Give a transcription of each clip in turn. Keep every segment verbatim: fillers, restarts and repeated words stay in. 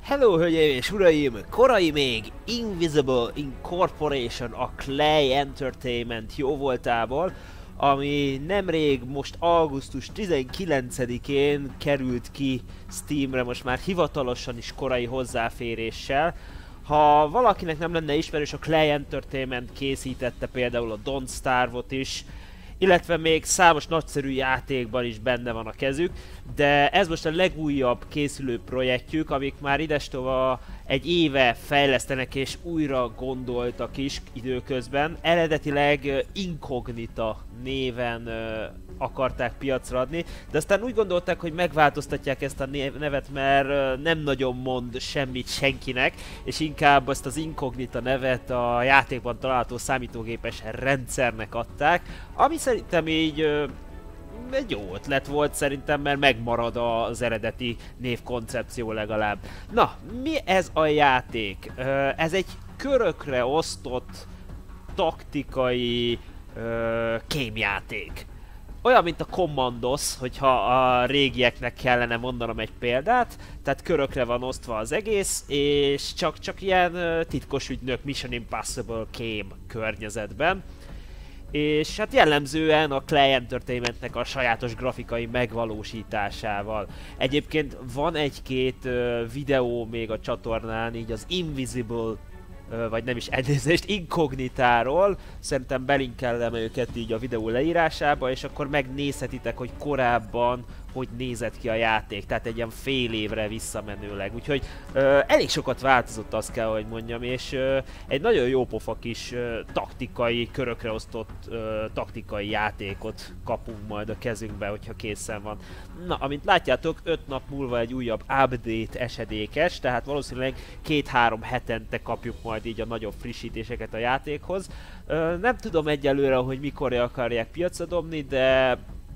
Hello, hölgyeim és uraim! Korai még Invisible Incorporation a Klei Entertainment jóvoltából, ami nemrég most augusztus tizenkilencedikén került ki Steamre, most már hivatalosan is korai hozzáféréssel. Ha valakinek nem lenne ismerős, a Klei Entertainment készítette például a Don't Starve-ot is, illetve még számos nagyszerű játékban is benne van a kezük, de ez most a legújabb készülő projektjük, amik már idestova egy éve fejlesztenek és újra gondoltak is időközben. Eredetileg Incognita néven ö, akarták piacra adni, de aztán úgy gondolták, hogy megváltoztatják ezt a nevet, mert ö, nem nagyon mond semmit senkinek, és inkább ezt az Incognita nevet a játékban található számítógépes rendszernek adták, ami szerintem így ö, egy jó ötlet volt szerintem, mert megmarad az eredeti névkoncepció legalább. Na, mi ez a játék? Ez egy körökre osztott taktikai kémjáték. Olyan, mint a Commandos, hogyha a régieknek kellene mondanom egy példát, tehát körökre van osztva az egész, és csak, csak ilyen titkos ügynök Mission Impossible kém környezetben. És hát jellemzően a Klei Entertainmentnek a sajátos grafikai megvalósításával. Egyébként van egy-két uh, videó még a csatornán, így az Invisible, uh, vagy nem is elnézést, Incognitáról. Szerintem belinkellem őket így a videó leírásába, és akkor megnézhetitek, hogy korábban hogy nézett ki a játék, tehát egy ilyen fél évre visszamenőleg. Úgyhogy ö, elég sokat változott, azt kell, hogy mondjam, és ö, egy nagyon jó pofa kis ö, taktikai, körökre osztott ö, taktikai játékot kapunk majd a kezünkbe, hogyha készen van. Na, amint látjátok, öt nap múlva egy újabb update esedékes, tehát valószínűleg két-három hetente kapjuk majd így a nagyobb frissítéseket a játékhoz. Ö, nem tudom egyelőre, hogy mikorra akarják piacra dobni, de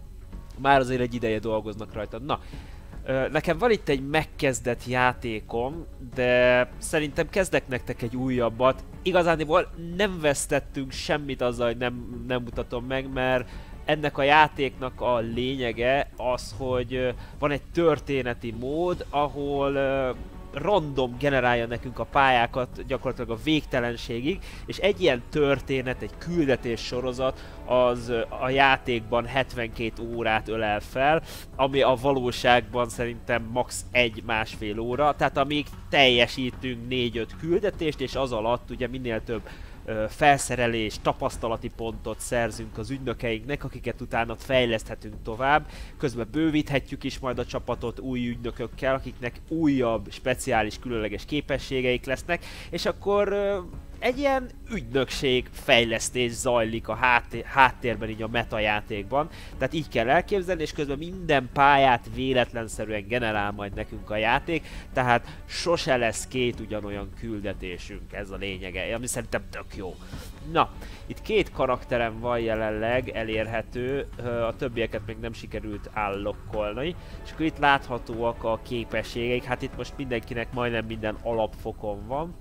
már azért egy ideje dolgoznak rajta. Na, nekem van itt egy megkezdett játékom, de szerintem kezdek nektek egy újabbat. Igazániból nem vesztettünk semmit azzal, hogy nem, nem mutatom meg, mert ennek a játéknak a lényege az, hogy van egy történeti mód, ahol random generálja nekünk a pályákat gyakorlatilag a végtelenségig, és egy ilyen történet, egy küldetés sorozat az a játékban hetvenkét órát ölel fel, ami a valóságban szerintem max. egy-másfél óra, tehát amíg teljesítünk négy-öt küldetést, és az alatt ugye minél több felszerelés, tapasztalati pontot szerzünk az ügynökeinknek, akiket utána fejleszthetünk tovább. Közben bővíthetjük is majd a csapatot új ügynökökkel, akiknek újabb, speciális, különleges képességeik lesznek, és akkor egy ilyen ügynökség fejlesztés zajlik a háttér, háttérben így a meta játékban. Tehát így kell elképzelni, és közben minden pályát véletlenszerűen generál majd nekünk a játék, tehát sose lesz két ugyanolyan küldetésünk, ez a lényege, ami szerintem tök jó. Na, itt két karakterem van jelenleg elérhető, a többieket még nem sikerült állokkolni, és akkor itt láthatóak a képességeik, hát itt most mindenkinek majdnem minden alapfokon van.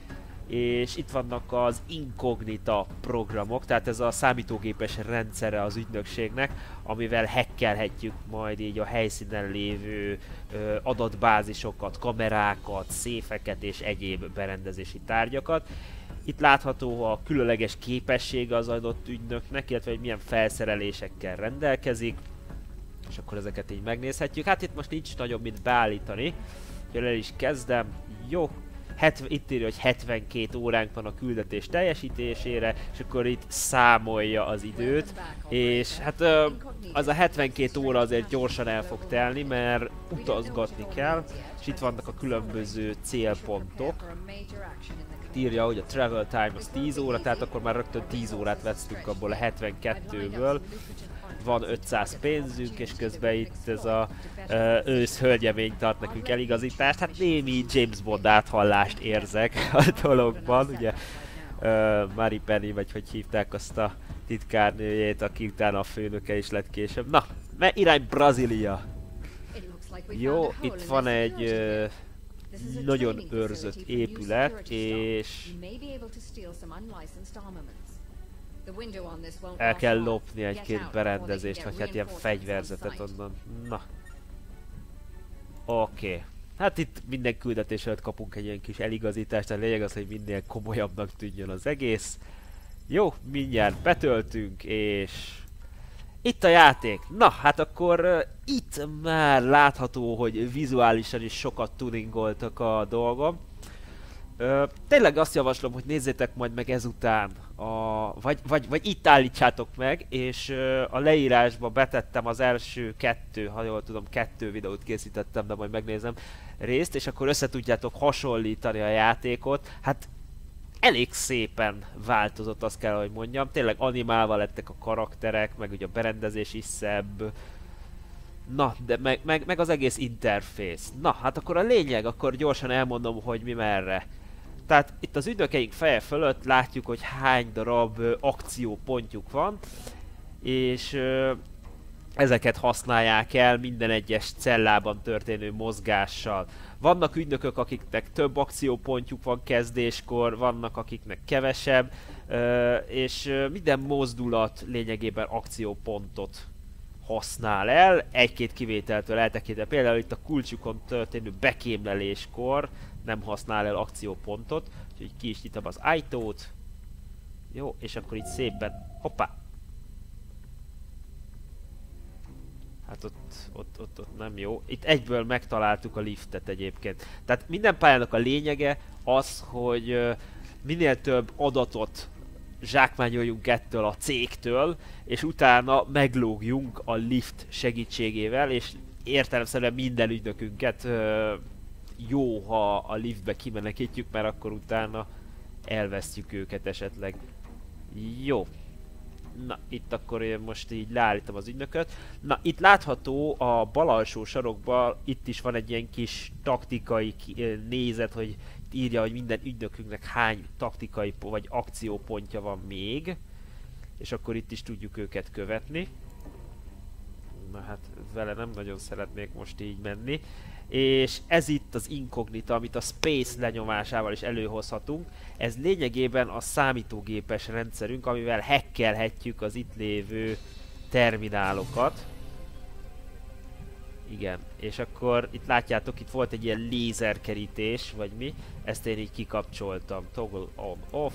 És itt vannak az Incognita programok, tehát ez a számítógépes rendszere az ügynökségnek, amivel hackelhetjük majd így a helyszínen lévő ö, adatbázisokat, kamerákat, széfeket és egyéb berendezési tárgyakat. Itt látható a különleges képessége az adott ügynöknek, illetve hogy milyen felszerelésekkel rendelkezik, és akkor ezeket így megnézhetjük. Hát itt most nincs nagyobb, mint beállítani, úgyhogy el is kezdem. Jó. hetven, itt írja, hogy hetvenkét óránk van a küldetés teljesítésére, és akkor itt számolja az időt, és hát az a hetvenkét óra azért gyorsan el fog telni, mert utazgatni kell, és itt vannak a különböző célpontok. Itt írja, hogy a travel time az tíz óra, tehát akkor már rögtön tíz órát vesztünk abból a hetvenkettőből. Van ötszáz pénzünk, és közben itt ez a uh, ősz hölgyemény tart nekünk eligazítást. Hát némi James Bond áthallást érzek a dologban, ugye uh, Mary Penny, vagy hogy hívták azt a titkárnőjét, aki utána a főnöke is lett később. Na, mert irány Brazília! Jó, itt van egy uh, nagyon őrzött épület, és el kell lopni egy-két berendezést, vagy hát ilyen fegyverzetet onnan. Na. Oké. Okay. Hát itt minden küldetés előtt kapunk egy ilyen kis eligazítást, a lényeg az, hogy minél komolyabbnak tűnjön az egész. Jó, mindjárt betöltünk, és itt a játék. Na, hát akkor uh, itt már látható, hogy vizuálisan is sokat tuningoltak a dolgom. Uh, tényleg azt javaslom, hogy nézzétek majd meg ezután, a, vagy, vagy, vagy itt állítsátok meg, és uh, a leírásba betettem az első kettő, ha jól tudom, kettő videót készítettem, de majd megnézem részt, és akkor össze tudjátok hasonlítani a játékot. Hát elég szépen változott, azt kell, hogy mondjam. Tényleg animálva lettek a karakterek, meg ugye a berendezés is szebb. Na, de meg, meg, meg az egész interfész. Na, hát akkor a lényeg, akkor gyorsan elmondom, hogy mi merre. Tehát itt az ügynökeink feje fölött látjuk, hogy hány darab ö, akciópontjuk van, és ö, ezeket használják el minden egyes cellában történő mozgással. Vannak ügynökök, akiknek több akciópontjuk van kezdéskor, vannak akiknek kevesebb, ö, és ö, minden mozdulat lényegében akciópontot használ el, egy-két kivételtől eltekintve. Például itt a kulcsukon történő bekémleléskor nem használ el akciópontot, úgyhogy ki is nyitom az ajtót. Jó, és akkor így szépen, hoppá! Hát ott, ott, ott, ott nem jó. Itt egyből megtaláltuk a liftet egyébként. Tehát minden pályának a lényege az, hogy uh, minél több adatot zsákmányoljunk ettől a cégtől, és utána meglógjunk a lift segítségével, és értelemszerűen minden ügynökünket uh, jó, ha a liftbe kimenekítjük, mert akkor utána elvesztjük őket esetleg. Jó. Na, itt akkor én most így leállítom az ügynököt. Na, itt látható a bal alsó sarokban, itt is van egy ilyen kis taktikai nézet, hogy írja, hogy minden ügynökünknek hány taktikai vagy akciópontja van még. És akkor itt is tudjuk őket követni. Na hát, vele nem nagyon szeretnék most így menni. És ez itt az inkognita, amit a Space lenyomásával is előhozhatunk. Ez lényegében a számítógépes rendszerünk, amivel hackelhetjük az itt lévő terminálokat. Igen, és akkor itt látjátok, itt volt egy ilyen lézerkerítés, vagy mi. Ezt én így kikapcsoltam. Toggle on off.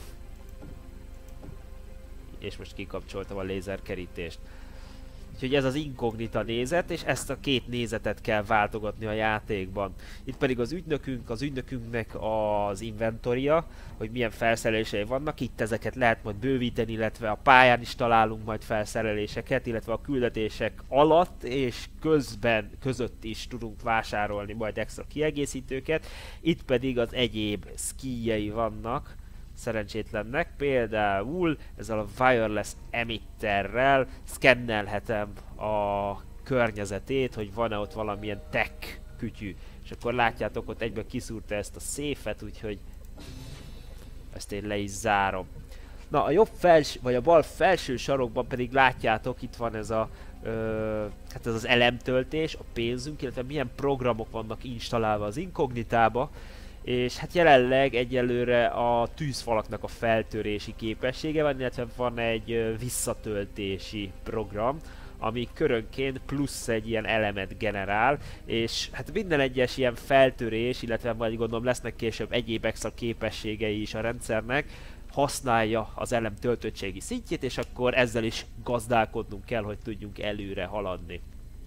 És most kikapcsoltam a lézerkerítést. Úgyhogy ez az inkognita nézet, és ezt a két nézetet kell váltogatni a játékban. Itt pedig az ügynökünk, az ügynökünknek az inventoria, hogy milyen felszerelései vannak, itt ezeket lehet majd bővíteni, illetve a pályán is találunk majd felszereléseket, illetve a küldetések alatt és közben, között is tudunk vásárolni majd extra kiegészítőket. Itt pedig az egyéb skijjei vannak szerencsétlennek, például ezzel a wireless emitterrel szkennelhetem a környezetét, hogy van-e ott valamilyen tech kütyű. És akkor látjátok, ott egyben kiszúrta ezt a széfet, úgyhogy ezt én le is zárom. Na, a jobb felső, vagy a bal felső sarokban pedig látjátok, itt van ez a ö, hát ez az elemtöltés, a pénzünk, illetve milyen programok vannak installálva az inkognitába. És hát jelenleg egyelőre a tűzfalaknak a feltörési képessége van, illetve van egy ö, visszatöltési program, ami körönként plusz egy ilyen elemet generál, és hát minden egyes ilyen feltörés, illetve majd gondolom lesznek később egyéb extra képességei is a rendszernek, használja az elem töltöttségi szintjét, és akkor ezzel is gazdálkodnunk kell, hogy tudjunk előre haladni.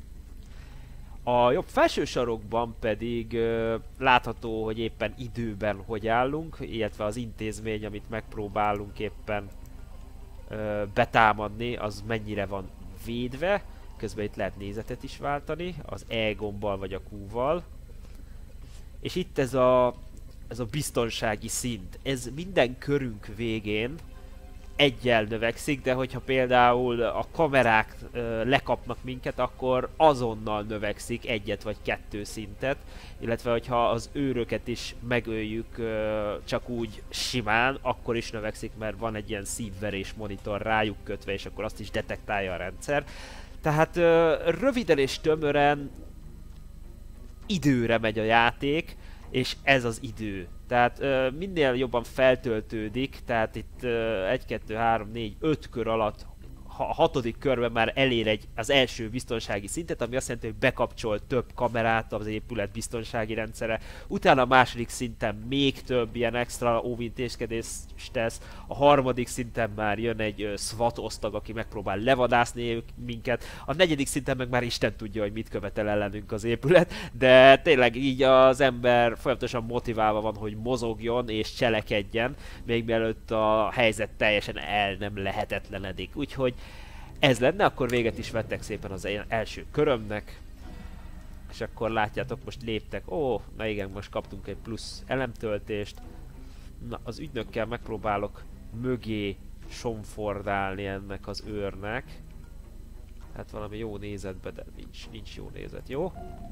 A jobb felső sarokban pedig ö, látható, hogy éppen időben hogy állunk, illetve az intézmény, amit megpróbálunk éppen ö, betámadni, az mennyire van védve. Közben itt lehet nézetet is váltani, az E gombbal vagy a Q-val. És itt ez a, ez a biztonsági szint, ez minden körünk végén egyel növekszik, de hogyha például a kamerák ö, lekapnak minket, akkor azonnal növekszik egyet vagy kettő szintet, illetve hogyha az őröket is megöljük ö, csak úgy simán, akkor is növekszik, mert van egy ilyen szívverés monitor rájuk kötve, és akkor azt is detektálja a rendszer. Tehát ö, röviden és tömören időre megy a játék, és ez az idő. Tehát ö, minél jobban feltöltődik, tehát itt egy, kettő, három, négy, öt kör alatt a hatodik körben már elér egy, az első biztonsági szintet, ami azt jelenti, hogy bekapcsol több kamerát az épület biztonsági rendszere. Utána a második szinten még több ilyen extra óvintézkedést tesz. A harmadik szinten már jön egy SWAT osztag, aki megpróbál levadászni minket. A negyedik szinten meg már Isten tudja, hogy mit követel ellenünk az épület, de tényleg így az ember folyamatosan motiválva van, hogy mozogjon és cselekedjen, még mielőtt a helyzet teljesen el nem lehetetlenedik. Úgyhogy ez lenne, akkor véget is vettek szépen az első körömnek. És akkor látjátok, most léptek. Ó, na igen, most kaptunk egy plusz elemtöltést. Na, az ügynökkel megpróbálok mögé somfordálni ennek az őrnek. Hát valami jó nézetbe, de nincs, nincs jó nézet, jó?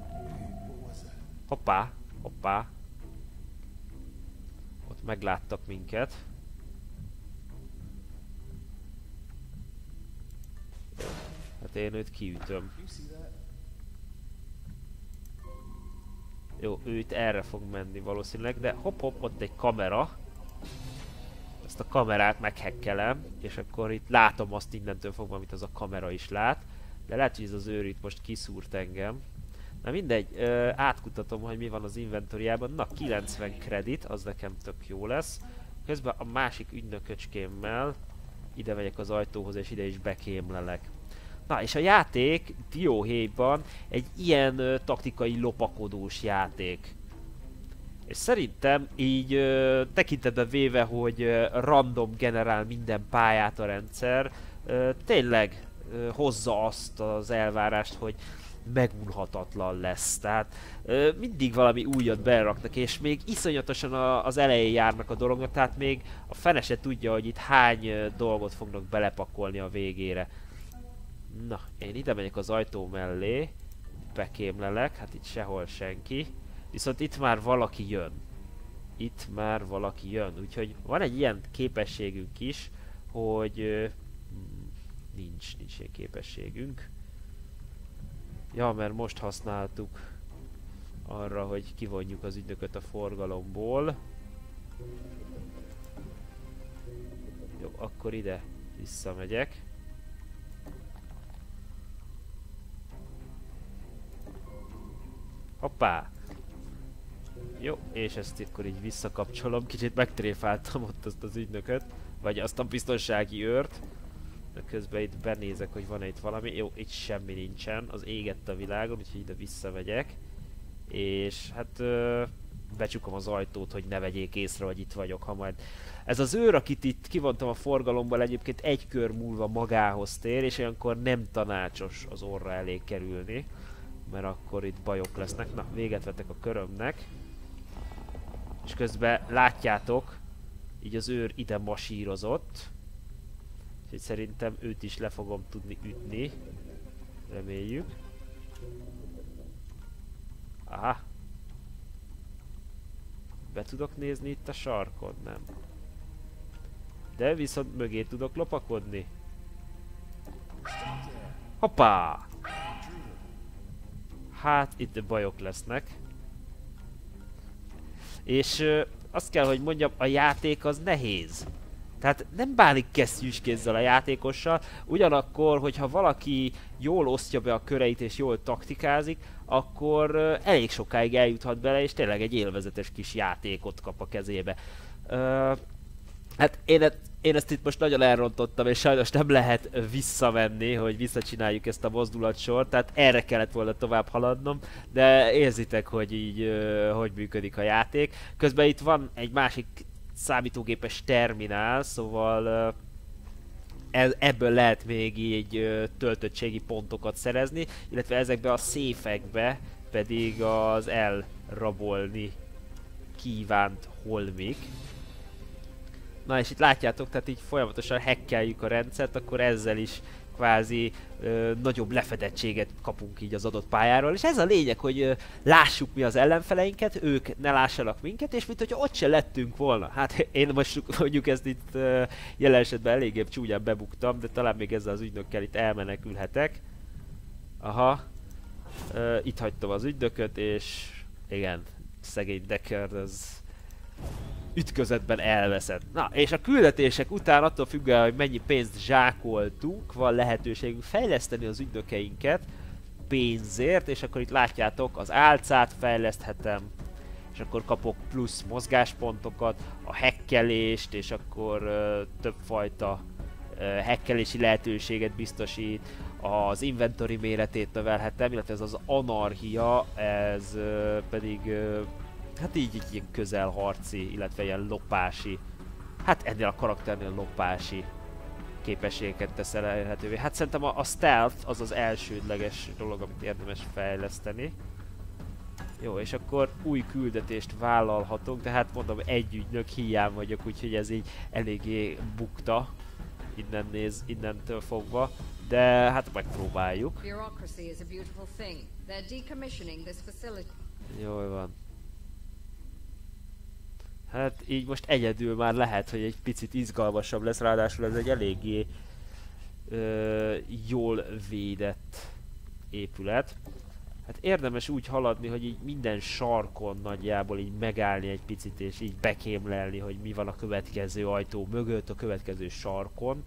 Hoppá, hoppá. Ott megláttak minket. Hát én őt kiütöm. Jó, ő itt erre fog menni valószínűleg, de hopp-hopp, ott egy kamera. Ezt a kamerát meghekkelem, és akkor itt látom azt innentől fogva, amit az a kamera is lát. De lehet, hogy ez az őr itt most kiszúrt engem. Na mindegy, ö, átkutatom, hogy mi van az inventoriában. Na, kilencven kredit, az nekem tök jó lesz. Közben a másik ügynököcskémmel ide megyek az ajtóhoz, és ide is bekémlelek. Na, és a játék dióhéjban egy ilyen ö, taktikai lopakodós játék. És szerintem így ö, tekintetben véve, hogy ö, random generál minden pályát a rendszer, ö, tényleg ö, hozza azt az elvárást, hogy megunhatatlan lesz. Tehát ö, mindig valami újat beraknak, és még iszonyatosan a, az elején járnak a dolognak, tehát még a fene se tudja, hogy itt hány ö, dolgot fognak belepakolni a végére. Na, én ide megyek az ajtó mellé, bekémlelek, hát itt sehol senki. Viszont itt már valaki jön. Itt már valaki jön, úgyhogy van egy ilyen képességünk is, hogy ö, nincs, nincs ilyen képességünk. Ja, mert most használtuk arra, hogy kivonjuk az ügynököt a forgalomból. Jó, akkor ide visszamegyek. Hoppá! Jó, és ezt akkor így visszakapcsolom. Kicsit megtréfáltam ott azt az ügynököt, vagy azt a biztonsági őrt. De közben itt benézek, hogy van-e itt valami. Jó, itt semmi nincsen. Az égett a világon, úgyhogy ide visszamegyek. És hát ö, becsukom az ajtót, hogy ne vegyék észre, hogy itt vagyok, ha majd... Ez az őr, akit itt kivontam a forgalomból, egyébként egy kör múlva magához tér, és olyankor nem tanácsos az orra elé kerülni, mert akkor itt bajok lesznek. Na, véget vettek a körömnek. És közben látjátok, így az őr ide masírozott. Úgyhogy szerintem őt is le fogom tudni ütni. Reméljük. Aha. Be tudok nézni itt a sarkon? Nem. De viszont mögé tudok lopakodni. Hoppá! Hát itt bajok lesznek. És ö, azt kell, hogy mondjam, a játék az nehéz. Tehát nem bánik kesztyűs kézzel a játékossal, ugyanakkor, hogyha valaki jól osztja be a köreit és jól taktikázik, akkor ö, elég sokáig eljuthat bele, és tényleg egy élvezetes kis játékot kap a kezébe. Ö, hát én, e én ezt itt most nagyon elrontottam, és sajnos nem lehet visszamenni, hogy visszacsináljuk ezt a mozdulatsort, tehát erre kellett volna tovább haladnom, de érzitek, hogy így ö, hogy működik a játék. Közben itt van egy másik számítógépes terminál, szóval uh, ebből lehet még így uh, töltöttségi pontokat szerezni, illetve ezekbe a széfekbe pedig az elrabolni kívánt holmik. Na és itt látjátok, tehát így folyamatosan hackeljük a rendszert, akkor ezzel is kvázi ö, nagyobb lefedettséget kapunk így az adott pályáról, és ez a lényeg, hogy ö, lássuk mi az ellenfeleinket, ők ne lássanak minket, és mint hogyha ott se lettünk volna. Hát én most mondjuk ezt itt ö, jelen esetben eléggé csúnyán bebuktam, de talán még ezzel az ügynökkel itt elmenekülhetek. Aha, ö, itt hagytam az ügynököt, és igen, szegény Deckard, az ütközetben elveszett. Na, és a küldetések után attól függően, hogy mennyi pénzt zsákoltunk, van lehetőségünk fejleszteni az ügynökeinket pénzért, és akkor itt látjátok, az álcát fejleszthetem, és akkor kapok plusz mozgáspontokat, a hekkelést, és akkor uh, többfajta uh, hekkelési lehetőséget biztosít, az inventory méretét növelhetem, illetve ez az anarchia, ez uh, pedig uh, hát így, így ilyen közelharci, illetve ilyen lopási, hát ennél a karakternél lopási képességeket tesz elérhetővé. Hát szerintem a, a stealth az az elsődleges dolog, amit érdemes fejleszteni. Jó, és akkor új küldetést vállalhatunk, de hát mondom, egy ügynök hiány vagyok, úgyhogy ez így eléggé bukta, innen néz, innentől fogva, de hát megpróbáljuk. Jól van. Hát így most egyedül már lehet, hogy egy picit izgalmasabb lesz, ráadásul ez egy eléggé ö, jól védett épület. Hát érdemes úgy haladni, hogy így minden sarkon nagyjából így megállni egy picit, és így bekémlelni, hogy mi van a következő ajtó mögött, a következő sarkon.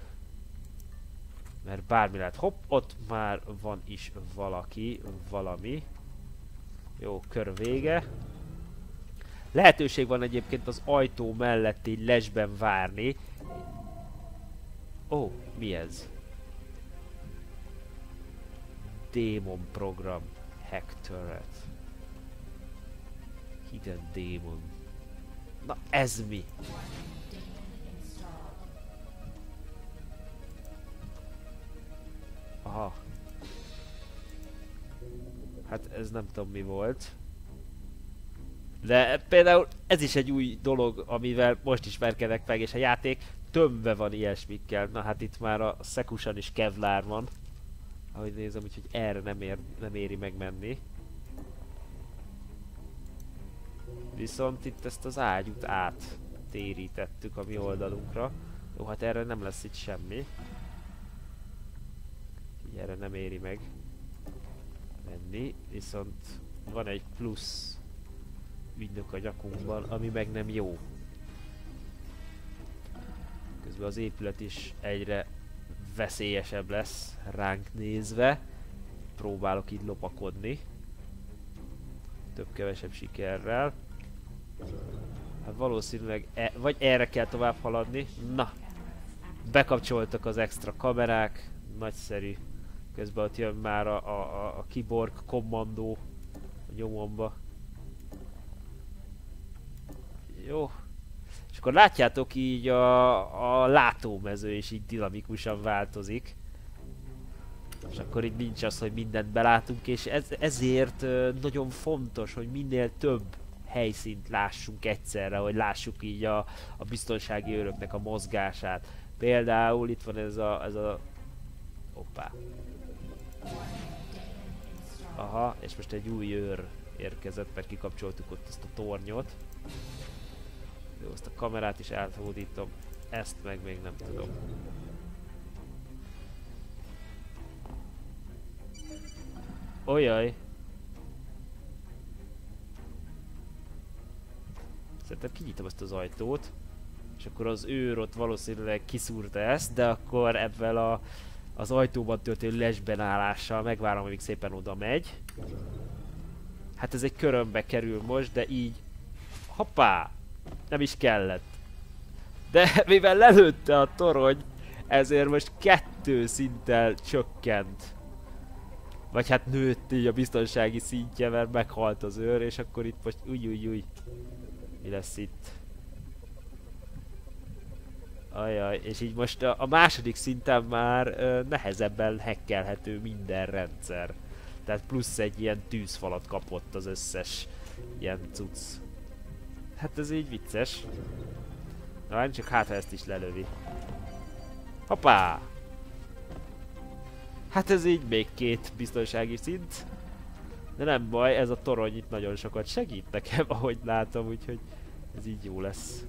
Mert bármi lehet. Hopp, ott már van is valaki, valami. Jó, kör vége. Lehetőség van egyébként az ajtó mellett így lesben várni. Ó, oh, mi ez? Demon program. Hack turret. Hidden demon. Na ez mi? Aha. Hát ez nem tudom mi volt. De például ez is egy új dolog, amivel most ismerkedek meg, és a játék tömve van ilyesmikkel. Na hát itt már a szekusan is kevlár van. Ahogy nézem, úgyhogy erre nem, ér, nem éri megmenni. Viszont itt ezt az ágyút áttérítettük a mi oldalunkra. Jó, hát erre nem lesz itt semmi. Így erre nem éri meg menni, viszont van egy plusz ügynök a nyakunkban, ami meg nem jó. Közben az épület is egyre veszélyesebb lesz ránk nézve. Próbálok így lopakodni. Több-kevesebb sikerrel. Hát valószínűleg e vagy erre kell tovább haladni. Na! Bekapcsoltak az extra kamerák. Nagyszerű. Közben ott jön már a, a, a kiborg kommandó a nyomomba. Jó. És akkor látjátok így a, a látómező is így dinamikusan változik. És akkor így nincs az, hogy mindent belátunk, és ez, ezért nagyon fontos, hogy minél több helyszínt lássunk egyszerre, hogy lássuk így a, a biztonsági őröknek a mozgását. Például itt van ez a... Ez a... Hoppá. Aha, és most egy új őr érkezett, mert kikapcsoltuk ott ezt a tornyot. Jó, azt a kamerát is áthódítom, ezt meg még nem tudom. Ojjaj! Szerintem kinyitom ezt az ajtót, és akkor az őr ott valószínűleg kiszúrta ezt, de akkor ebben a, az ajtóban történő lesbenállással megvárom, amíg szépen oda megy. Hát ez egy körömbe kerül most, de így... Hoppá! Nem is kellett. De mivel lelőtte a torony, ezért most kettő szinttel csökkent. Vagy hát nőtt így a biztonsági szintje, mert meghalt az őr, és akkor itt most új új új. Mi lesz itt? Ajaj, és így most a, a második szinten már ö, nehezebben hackelhető minden rendszer. Tehát plusz egy ilyen tűzfalat kapott az összes ilyen cucc. Hát ez így vicces. Na, nem csak hát, ha ezt is lelövi. Hoppá! Hát ez így még két biztonsági szint. De nem baj, ez a torony itt nagyon sokat segít nekem, ahogy látom, úgyhogy ez így jó lesz.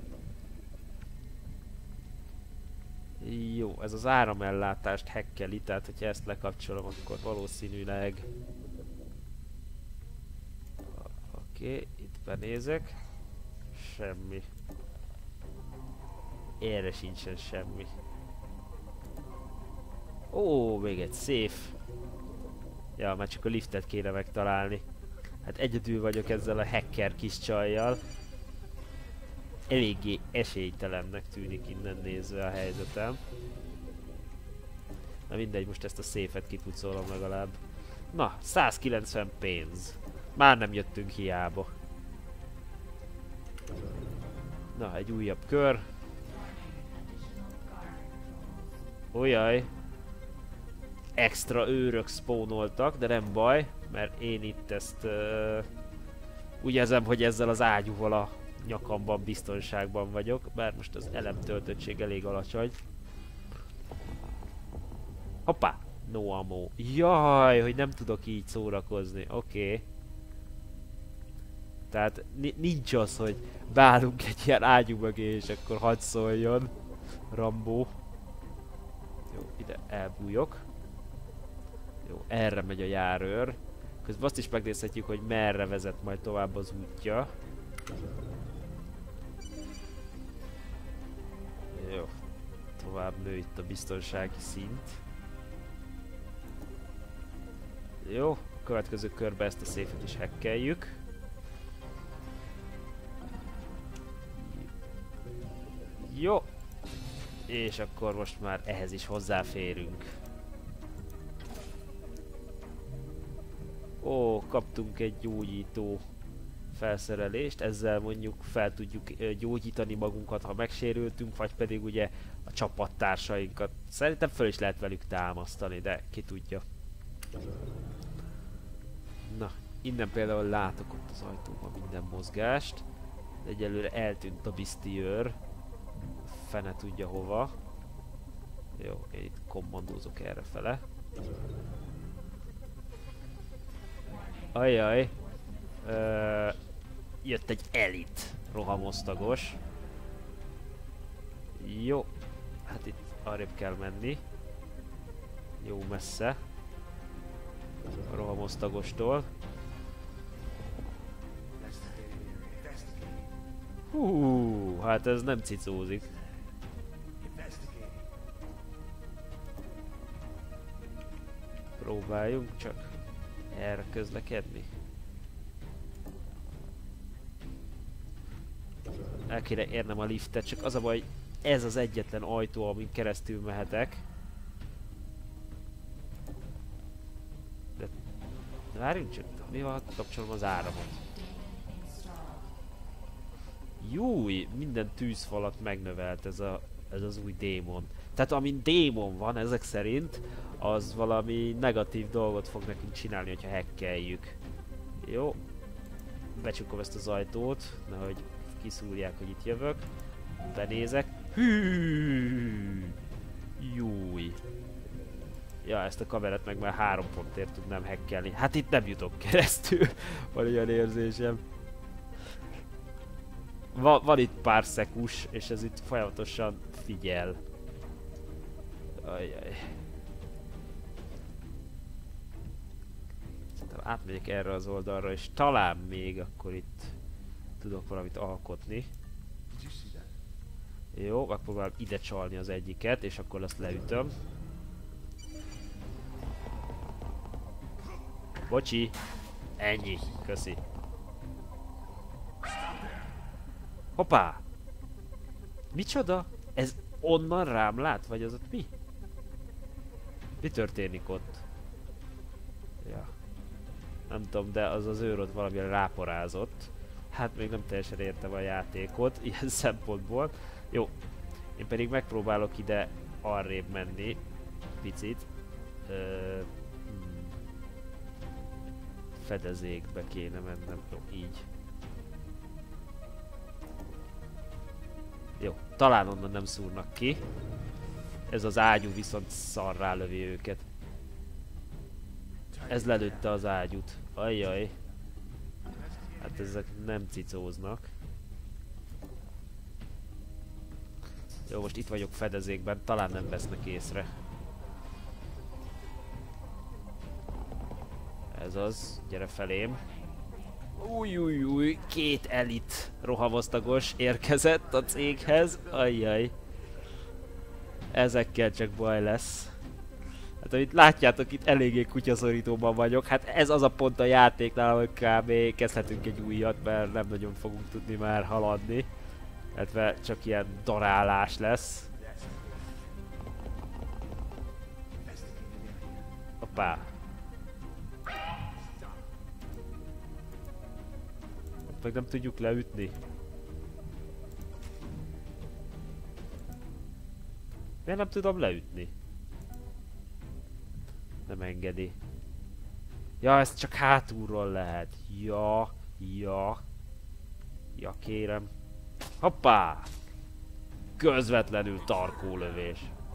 Jó, ez az áramellátást hackeli, tehát hogyha ezt lekapcsolom, akkor valószínűleg... Oké, okay, itt benézek. semmi. Erre sincsen semmi. Ó, még egy safe. Ja, már csak a liftet kéne megtalálni. Hát egyedül vagyok ezzel a hacker kis csajjal. Eléggé esélytelennek tűnik innen nézve a helyzetem. Na mindegy, most ezt a safe-et kipucolom legalább. Na, százkilencven pénz. Már nem jöttünk hiába. Na, egy újabb kör. Ujjaj. Extra őrök spawnoltak, de nem baj, mert én itt ezt uh, úgy érzem, hogy ezzel az ágyúval a nyakamban biztonságban vagyok, bár most az elemtöltöttség elég alacsony. Hoppá! No ammo. Jaj, hogy nem tudok így szórakozni. Oké. Okay. Tehát nincs az, hogy beállunk egy ilyen ágyú mögé, és akkor hadd szóljon. Rambó. Jó, ide elbújok. Jó, erre megy a járőr. Közben azt is megnézhetjük, hogy merre vezet majd tovább az útja. Jó. Tovább nő itt a biztonsági szint. Jó, a következő körbe ezt a széfet is hackeljük. Jó. És akkor most már ehhez is hozzáférünk. Ó, kaptunk egy gyógyító felszerelést, ezzel mondjuk fel tudjuk gyógyítani magunkat, ha megsérültünk, vagy pedig ugye a csapattársainkat. Szerintem föl is lehet velük támasztani, de ki tudja. Na, innen például látok ott az ajtóban minden mozgást. De egyelőre eltűnt a bisztiőr. Fene tudja hova. Jó, én itt kommandózok errefele. Ajjaj. Ö, jött egy elit rohamosztagos. Jó. Hát itt arrébb kell menni. Jó messze. A rohamosztagostól. Hú, hát ez nem cicózik. Próbáljunk csak erre közlekedni. El kéne érnem a liftet, csak az a baj, ez az egyetlen ajtó, amin keresztül mehetek. De várjunk csak, mi van, ha kapcsolom az áramot? Júj, minden tűzfalat megnövelt ez, a, ez az új démon. Tehát amin démon van, ezek szerint, az valami negatív dolgot fog nekünk csinálni, hogyha hackeljük. Jó. Becsukom ezt az ajtót, nehogy kiszúrják, hogy itt jövök. Benézek. Hű. Júj. Ja, ezt a kamerát meg már három pontért tudnám hackelni. Hát itt nem jutok keresztül. Van olyan érzésem. Va van itt pár szekus, és ez itt folyamatosan figyel. Ajjaj. Szerintem átmegyek erre az oldalra, és talán még akkor itt tudok valamit alkotni. Jó, megpróbálom ide csalni az egyiket, és akkor azt leütöm. Bocsi! Ennyi, köszi. Hoppá! Micsoda? Ez onnan rám lát? Vagy az ott mi? Mi történik ott? Ja. Nem tudom, de az az őr ott valamire ráporázott. Hát még nem teljesen értem a játékot, ilyen szempontból. Jó. Én pedig megpróbálok ide arrébb menni. Picit. Ö, hmm. Fedezékbe kéne mennem. Jó, így. Jó, talán onnan nem szúrnak ki. Ez az ágyú viszont szarrá lövi őket. Ez lelőtte az ágyút. Ajjaj. Hát ezek nem cicóznak. Jó, most itt vagyok fedezékben, talán nem vesznek észre. Ez az, gyere felém. Új, új, új, két elit rohamosztagos érkezett a céghez. Ajjaj. Ezekkel csak baj lesz. Hát amit látjátok, itt eléggé kutyaszorítóban vagyok. Hát ez az a pont a játéknál, hogy kb. Kezdhetünk egy újat, mert nem nagyon fogunk tudni már haladni. Illetve csak ilyen darálás lesz. Hoppá. Meg nem tudjuk leütni. Miért nem tudom leütni? Nem engedi. Ja, ez csak hátulról lehet. Ja, ja. Ja, kérem. Hoppá! Közvetlenül tarkólövés.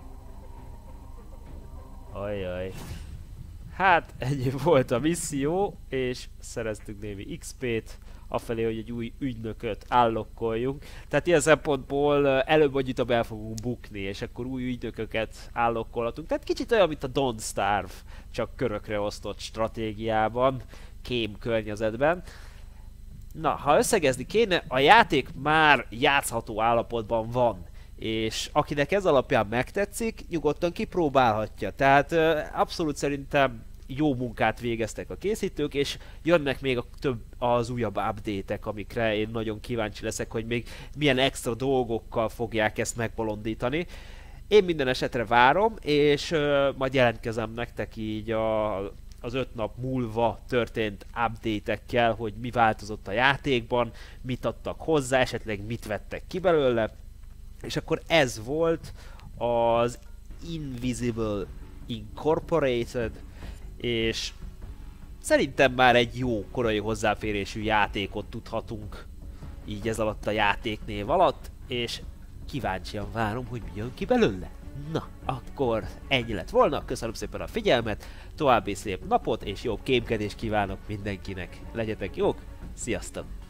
Ajjaj. Hát, ennyi volt a misszió, és szereztünk némi iksz pét, afelé, hogy egy új ügynököt állokkoljunk. Tehát ilyen szempontból előbb vagy utóbb el fogunk bukni, és akkor új ügynököket állokkolhatunk. Tehát kicsit olyan, mint a Don't Starve, csak körökre osztott stratégiában, kém környezetben. Na, ha összegezni kéne, a játék már játszható állapotban van. És akinek ez alapján megtetszik, nyugodtan kipróbálhatja. Tehát abszolút szerintem jó munkát végeztek a készítők, és jönnek még a több az újabb update-ek, amikre én nagyon kíváncsi leszek, hogy még milyen extra dolgokkal fogják ezt megbolondítani. Én minden esetre várom, és uh, majd jelentkezem nektek így a, az öt nap múlva történt update-ekkel, hogy mi változott a játékban, mit adtak hozzá, esetleg mit vettek ki belőle. És akkor ez volt az Invisible Incorporated, és szerintem már egy jó korai hozzáférésű játékot tudhatunk így ez alatt a játéknév alatt, és kíváncsian várom, hogy mi jön ki belőle. Na, akkor ennyi lett volna, köszönöm szépen a figyelmet, további szép napot és jó kémkedést kívánok mindenkinek. Legyetek jók, sziasztok!